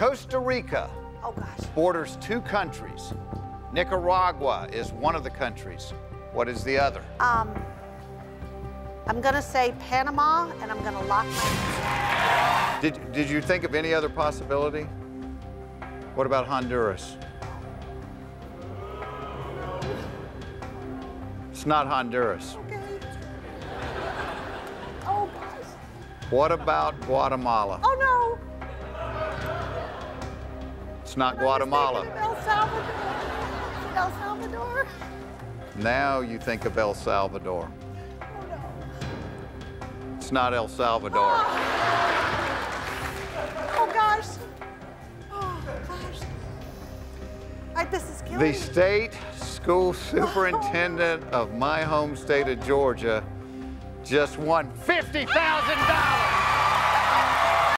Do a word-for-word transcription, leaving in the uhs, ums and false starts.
Costa Rica Oh, gosh. borders two countries. Nicaragua is one of the countries. What is the other? Um, I'm gonna say Panama, and I'm gonna lock my answer. Did, did you think of any other possibility? What about Honduras? It's not Honduras. Okay. Oh, gosh. What about Guatemala? Oh, no. It's not I was Guatemala. thinking of El Salvador. Is it El Salvador? Now you think of El Salvador. Oh, no. It's not El Salvador. Oh, oh gosh. Oh, gosh. I, this is killing The me. state school superintendent of my home state of Georgia just won fifty thousand dollars.